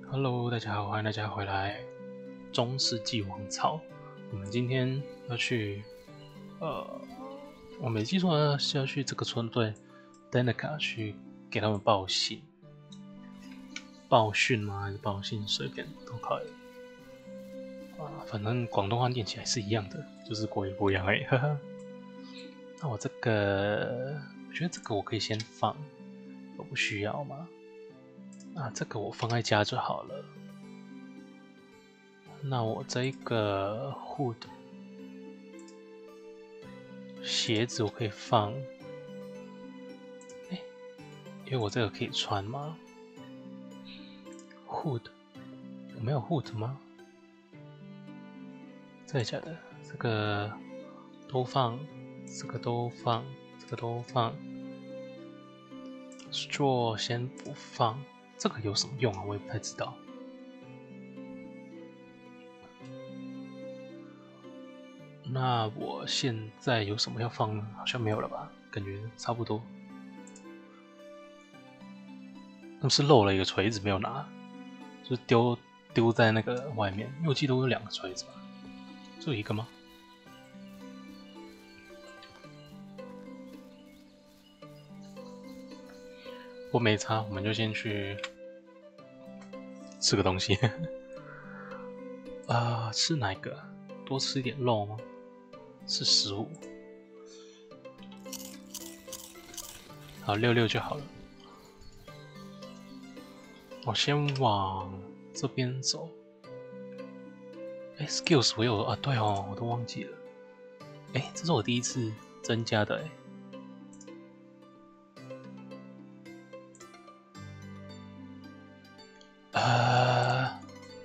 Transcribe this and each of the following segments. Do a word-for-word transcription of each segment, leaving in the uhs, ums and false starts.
Hello，大家好，欢迎大家回来中世纪王朝。我们今天要去，呃，我没记错呢，是要去这个村队 Danica 去给他们报信、报讯吗？还是报信？随便都可以。啊，反正广东话念起来是一样的，就是国语不一样而已。呵呵。那我这个，我觉得这个我可以先放，我不需要吗？啊，这个我放在家就好了。那我这一个 hood 鞋子我可以放，哎，因为我这个可以穿吗 ？hood 我没有 hood 吗？真的假的？这个都放，这个都放，这个都放 straw 先不放，这个有什么用啊？我也不太知道。那我现在有什么要放呢？好像没有了吧？感觉差不多。那是漏了一个锤子没有拿，就是丢丢在那个外面。因为我记得我有两个锤子吧？只有一个吗？我没差，我们就先去吃个东西。啊、呃，吃哪一个？多吃一点肉吗？是十五。好，六六就好了。我先往这边走。哎 ，skills 我有啊，对哦，我都忘记了。哎，这是我第一次增加的哎。呃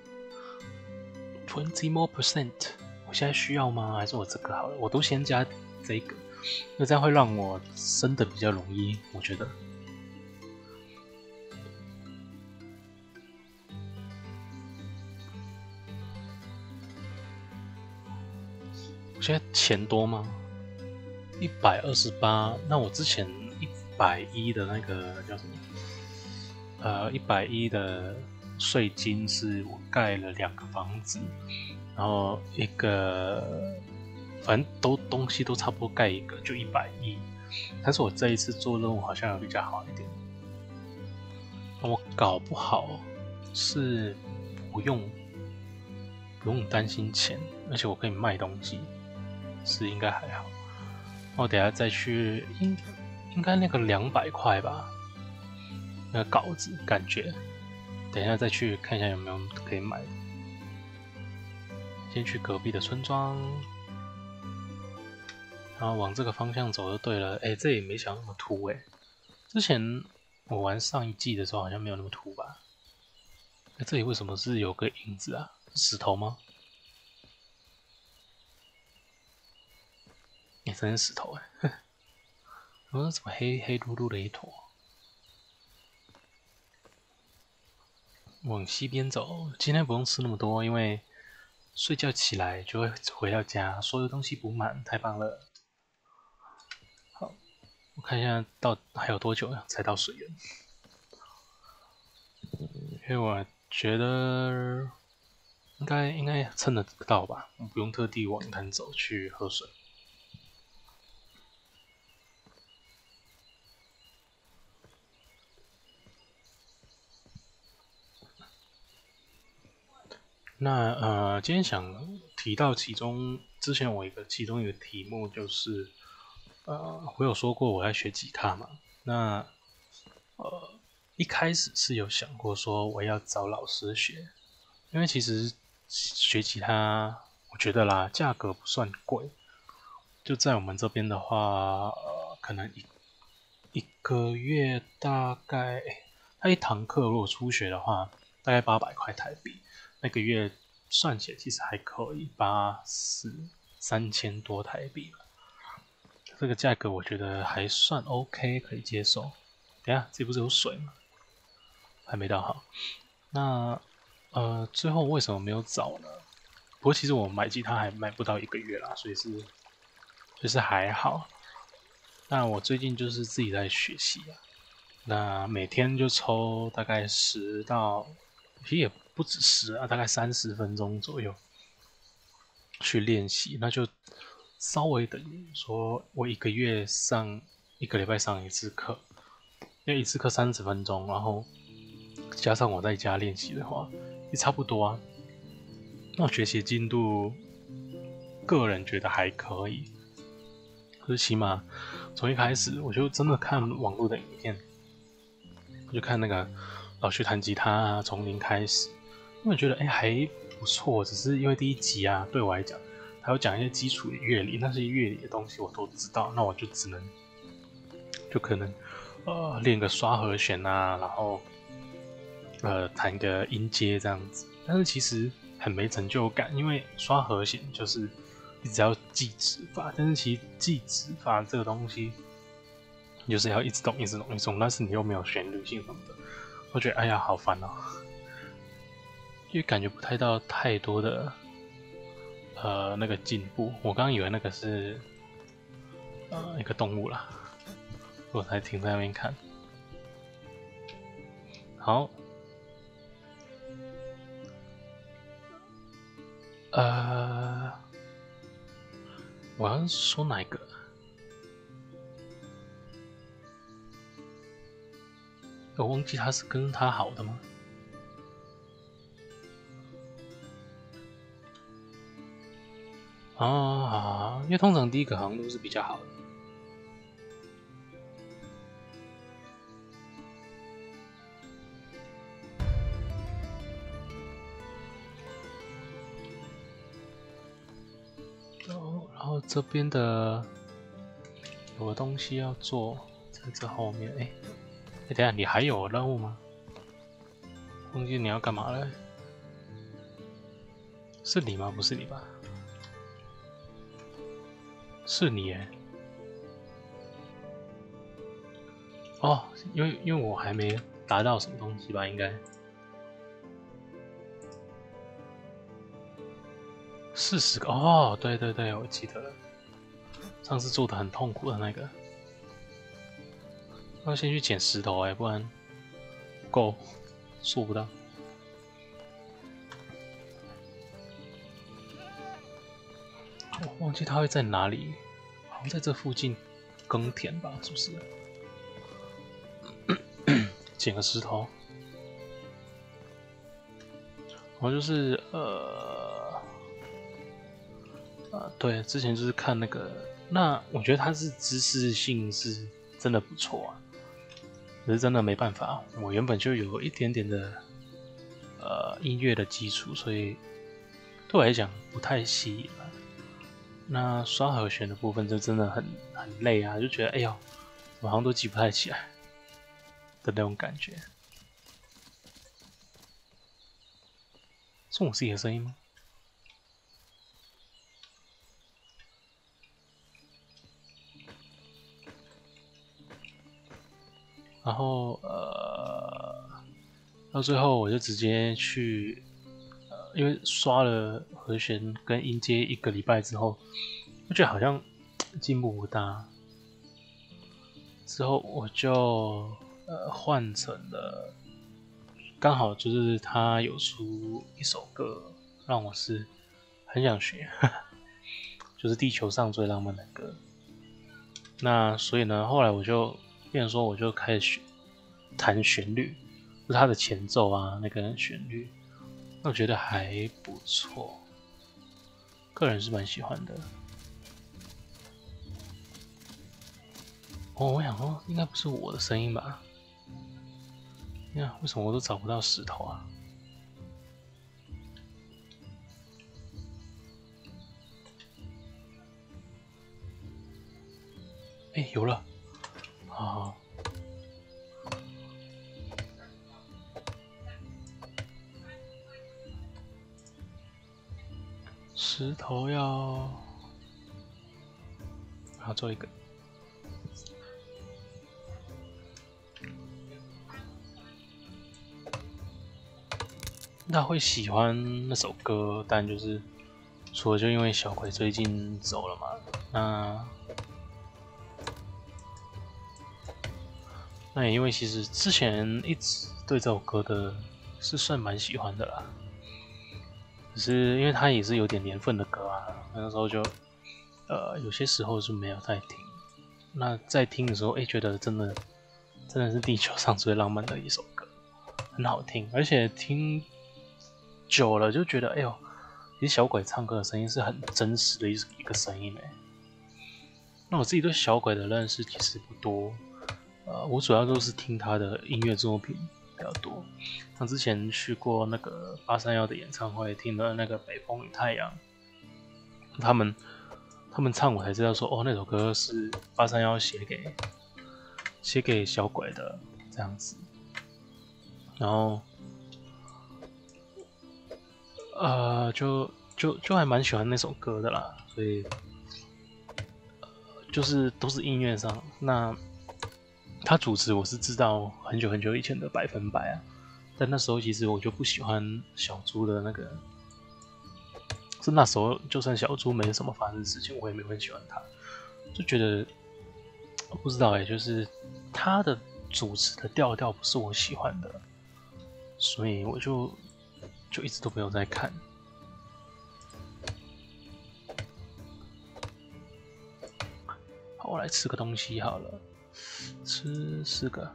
，twenty more percent， 我现在需要吗？还是我这个好了？我都先加这个，那这样会让我升的比较容易，我觉得。我现在钱多吗？一百二十八，那我之前一百一的那个叫什么？呃，一百一的税金是我盖了两个房子，然后一个，反正都东西都差不多盖一个，就一百一。但是我这一次做任务好像比较好一点，我搞不好是不用不用担心钱，而且我可以卖东西，是应该还好。我等下再去，应应该那个两百块吧，那个稿子感觉，等一下再去看一下有没有可以买的。先去隔壁的村庄，然后往这个方向走就对了。哎，这也没想那么凸哎，之前我玩上一季的时候好像没有那么凸吧？哎，这里为什么是有个影子啊？石头吗？也、欸、真是石头哎！我说怎么黑黑噜噜的一坨？往西边走，今天不用吃那么多，因为睡觉起来就会回到家，所有东西补满，太棒了。好，我看一下到还有多久才到水源，因为我觉得应该应该撑得到吧，我不用特地往南走去喝水。那呃，今天想提到其中，之前我一个其中一个题目就是，呃，我有说过我要学吉他嘛，那呃一开始是有想过说我要找老师学，因为其实学吉他，我觉得啦，价格不算贵，就在我们这边的话，呃，可能一一个月大概，他一堂课如果初学的话，大概八百块台币。那个月算起来其实还可以，八四三千多台币吧。这个价格我觉得还算 OK， 可以接受。等一下，这不是有水吗？还没到好。那呃，最后为什么没有找呢？不过其实我买吉他还买不到一个月啦，所以是就是还好。那我最近就是自己在学习啊，那每天就抽大概十到其实也不止十啊，大概三十分钟左右去练习，那就稍微等于说我一个月上一个礼拜上一次课，因为一次课三十分钟，然后加上我在家练习的话，也差不多啊。那学习进度，个人觉得还可以，可是起码从一开始我就真的看网络的影片，我就看那个老师弹吉他啊，从零开始，因为觉得哎、欸、还不错，只是因为第一集啊，对我来讲，还有讲一些基础的乐理，那些乐理的东西我都知道，那我就只能就可能呃练个刷和弦啊，然后呃弹个音阶这样子，但是其实很没成就感，因为刷和弦就是一直要记指法，但是其实记指法这个东西，就是要一直动一直动一直动，但是你又没有旋律性什么的，我觉得哎呀好烦哦，因为感觉不太到太多的呃那个进步。我刚刚以为那个是呃一个动物啦，我才停在那边看。好。呃，我要说哪一个？我忘记他是跟他好的吗？啊，因为通常第一个好像都是比较好的。然后这边的有个东西要做，在这后面。哎、欸，哎，等一下，你还有任务吗？忘记你要干嘛了？是你吗？不是你吧？是你耶。哦，因为因为我还没达到什么东西吧，应该。四十个哦，对对对，我记得了，上次做的很痛苦的那个，要先去捡石头哎，不然不够做不到。我忘记它会在哪里，好像在这附近耕田吧，是不是？捡个石头，然后就是呃。啊，对，之前就是看那个，那我觉得它是知识性是真的不错啊，可是真的没办法，我原本就有一点点的呃音乐的基础，所以对我来讲不太吸引了。那刷和弦的部分就真的很很累啊，就觉得哎呦，我好像都记不太起来的那种感觉。是我自己的声音吗？然后呃，到最后我就直接去，呃，因为刷了和弦跟音阶一个礼拜之后，我觉得好像进步不大。之后我就呃换成了，刚好就是他有出一首歌，让我是很想学，就是地球上最浪漫的歌。那所以呢，后来我就变成说，我就开始学弹旋律，就是它的前奏啊，那个旋律，那我觉得还不错，个人是蛮喜欢的。哦，我想说，应该不是我的声音吧？你看，为什么我都找不到石头啊？哎、欸，有了，好。石头要，要做一个。他会喜欢那首歌，但就是除了就因为小葵最近走了嘛，那那也因为其实之前一直对这首歌的是算蛮喜欢的啦。只是因为它也是有点年份的歌啊，那时候就呃有些时候是没有在听。那在听的时候，哎、欸，觉得真的真的是地球上最浪漫的一首歌，很好听，而且听久了就觉得，哎呦，其实小鬼唱歌的声音是很真实的一一个声音哎。那我自己对小鬼的认识其实不多，呃，我主要都是听他的音乐作品比较多。像之前去过那个八三夭的演唱会，听了那个《北风与太阳》，他们他们唱我才知道说，哦，那首歌是八三夭写给写给小鬼的这样子。然后，呃，就就就还蛮喜欢那首歌的啦，所以。就是都是音乐上，那他主持我是知道很久很久以前的百分百啊，但那时候其实我就不喜欢小猪的那个，是那时候就算小猪没什么发生事情，我也没有很喜欢他，就觉得不知道哎、欸，就是他的主持的调调不是我喜欢的，所以我就就一直都没有在看。我来吃个东西好了，吃四个。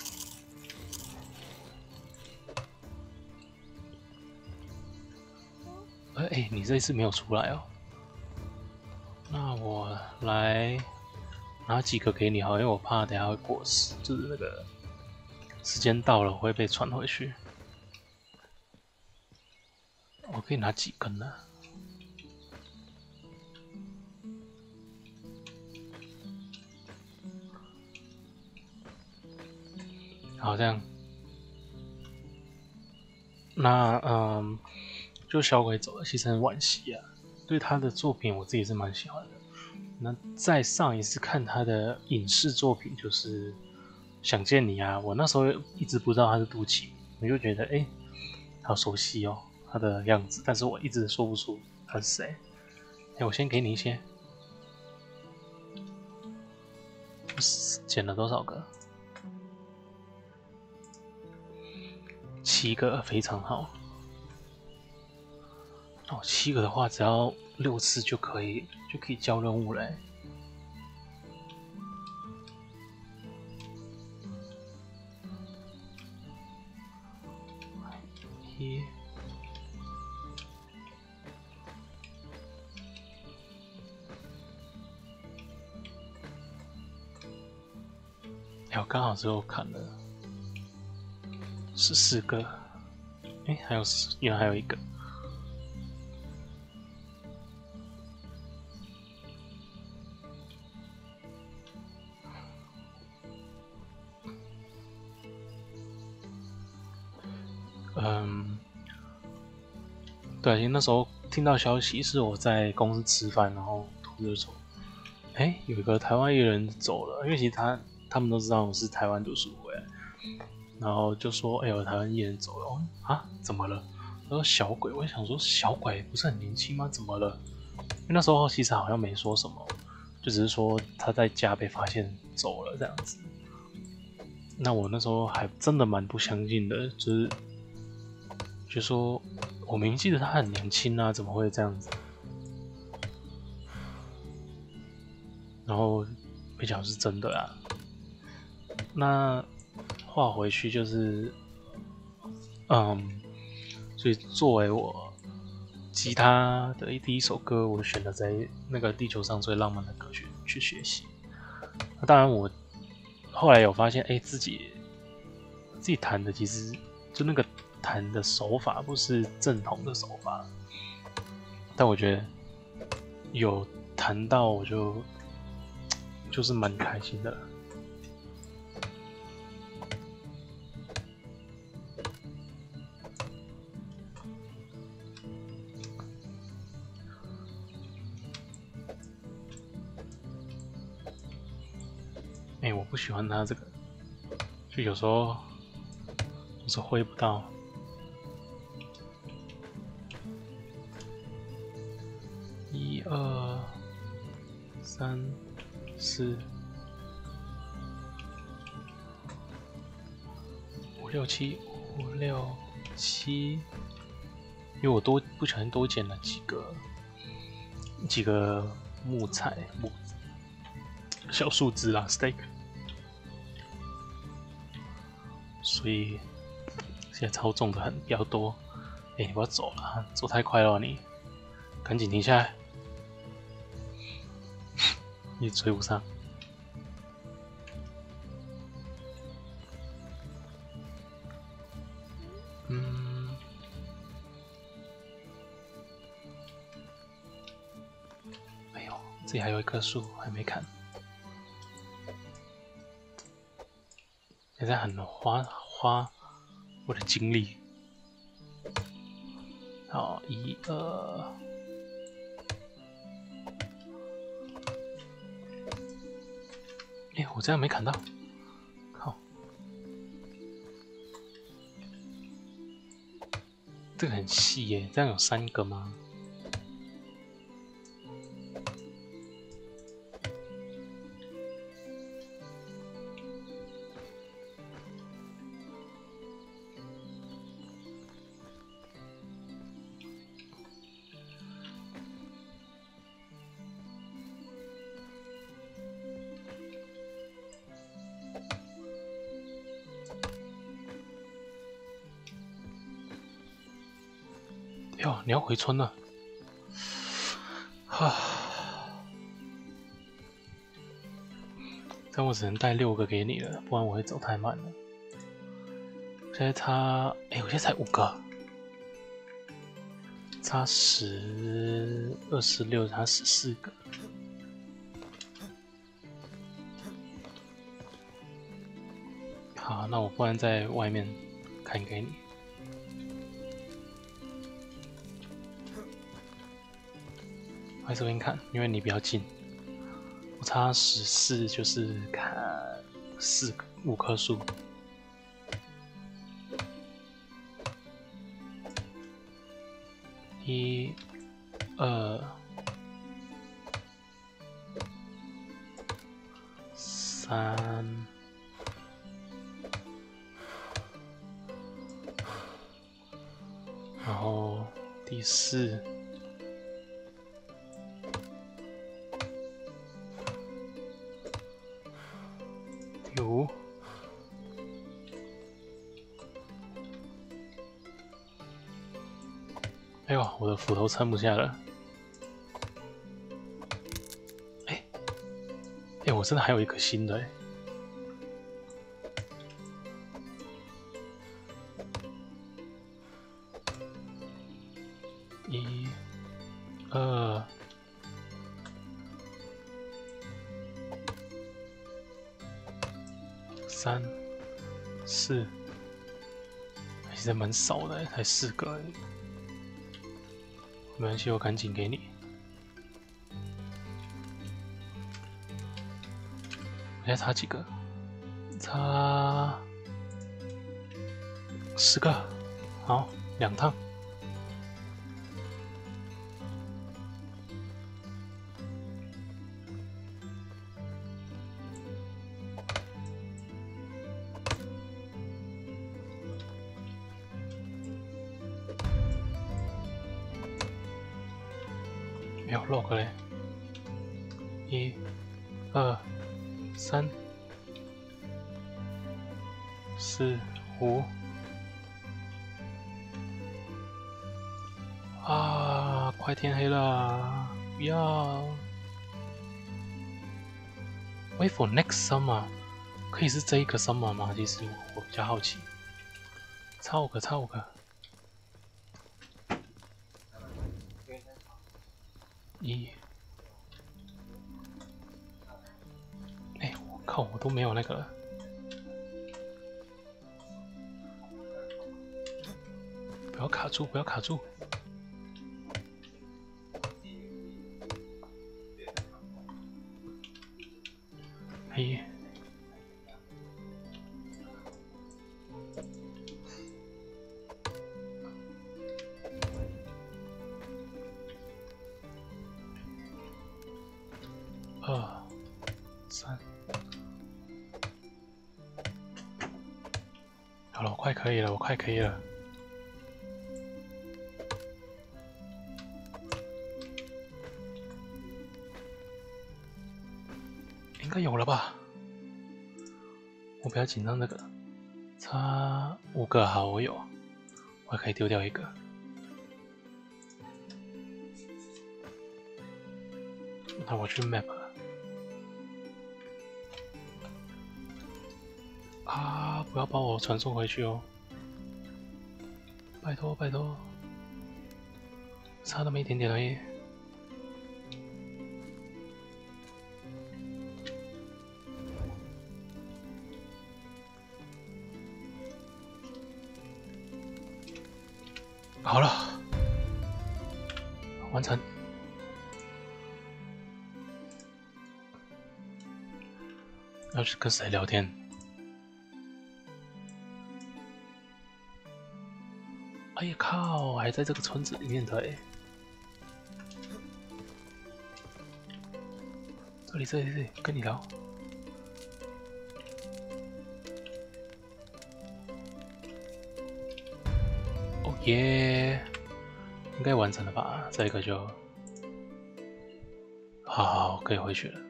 哎、欸，你这一次没有出来哦。那我来拿几个给你好，因为我怕等下会过时，就是那个时间到了我会被传回去。我可以拿几根呢？好，这样。那嗯，就小鬼走了，其实很惋惜啊。对他的作品，我自己是蛮喜欢的。那再上一次看他的影视作品，就是《想见你》啊。我那时候一直不知道他是杜琪，我就觉得哎、欸，好熟悉哦，他的样子，但是我一直说不出他是谁。哎、欸，我先给你一些，捡了多少个？七个，非常好。哦，七个的话，只要六次就可以就可以交任务嘞。一，哎，我刚好之后看了十四个，哎，还有原来还有一个。嗯，对，那时候听到消息是我在公司吃饭，然后突然说，哎，有一个台湾艺人走了，因为其实他他们都知道我是台湾读书回来，然后就说，哎，有台湾艺人走了，哦啊，怎么了？他说小鬼，我想说小鬼不是很年轻吗？怎么了？因为那时候其实好像没说什么，就只是说他在家被发现走了这样子。那我那时候还真的蛮不相信的，就是就说我明明记得他很年轻啊，怎么会这样子？然后没想到是真的啊。那话回去就是，嗯，所以作为我吉他的第一首歌，我选了在那个地球上最浪漫的歌曲去学习。那当然，我后来有发现，哎、欸，自己自己弹的其实就那个弹的手法不是正统的手法，但我觉得有弹到，我就就是蛮开心的。哎、欸，我不喜欢他这个，就有时候就是挥不到。一二三四五六七五六七，因为我多不小心多捡了几个几个木材木小树枝啦 ，steak， 所以现在操纵的很比较多。哎、欸，我要走了，走太快了你，赶紧停下来，你追不上。嗯，哎呦，这里还有一棵树还没砍，现在很花花我的精力。好，一二，哎，我这样没砍到，靠！这个很细耶，这样有三个吗？哟，你要回村了，哈，这样我只能带六个给你了，不然我会走太慢了。现在差，哎、欸，我现在才五个，差十二十六，差十四个。好，那我不然在外面砍给你。在这边看，因为你比较近，我差十四，就是砍四五棵树。一、二、三、然后第四。五，哎呦，我的斧头撑不下了。哎，哎，我真的还有一颗新的哎。一、二。三、四，其实蛮少的，才四个而已。没关系，我赶紧给你。现在差几个？差十个。好，两趟。没有 log 嘞，一、二、三、四、五，啊！快天黑了，不要 ！Wait for next summer， 可以是这一个 summer 吗？其实我比较好奇。差五个，差五个。一，哎、欸，我靠，我都没有那个了。不要卡住，不要卡住。一，二，三，好了，我快可以了，我快可以了。 应该有了吧？我不要紧张这个，差五个好，我有，我还可以丢掉一个。那我去 map 了。啊！不要把我传送回去哦，拜托拜托，差那么一点点而已。好了，完成。要去跟谁聊天？哎呀靠！还在这个村子里面的哎。这里这里这里，跟你聊。哦耶！应该完成了吧？这一个就，好好可以回去了。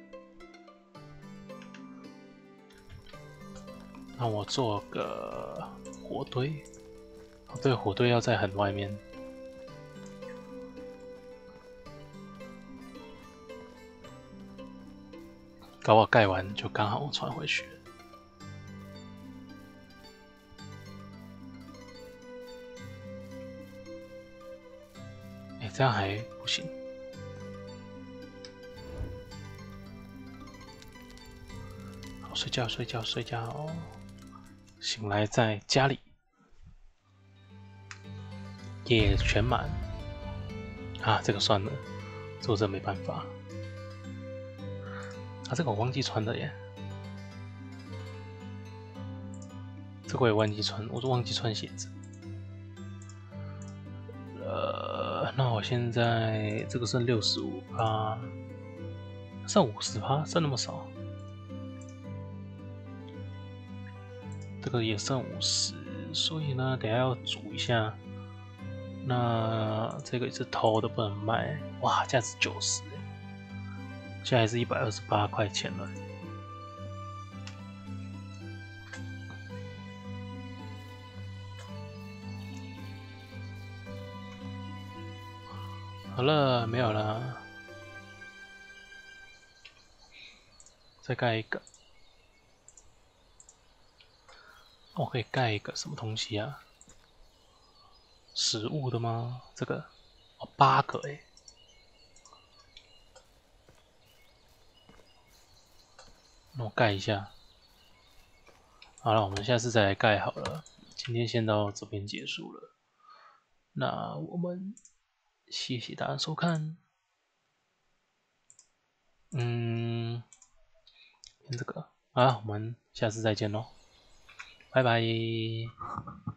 那我做个火堆。哦，对，火堆要在很外面。搞我盖完就刚好传回去了。哎、欸，这样还不行。好，睡觉，睡觉，睡觉。醒来在家里，也全满。啊，这个算了，这我真没办法。啊，这个我忘记穿了耶。这个我也忘记穿，我都忘记穿鞋子。呃，那我现在这个剩六十五趴，剩五十趴，剩那么少。这个也剩五十，所以呢，等一下要煮一下。那这个是偷的，不能卖。哇，价值九十，现在还是一百二十八块钱了。好了，没有了，再盖一个。我可以盖一个什么东西啊？食物的吗？这个哦，八个哎。那我盖一下。好了，我们下次再来盖好了。今天先到这边结束了。那我们谢谢大家收看。嗯，这个啊，我们下次再见喽，拜拜。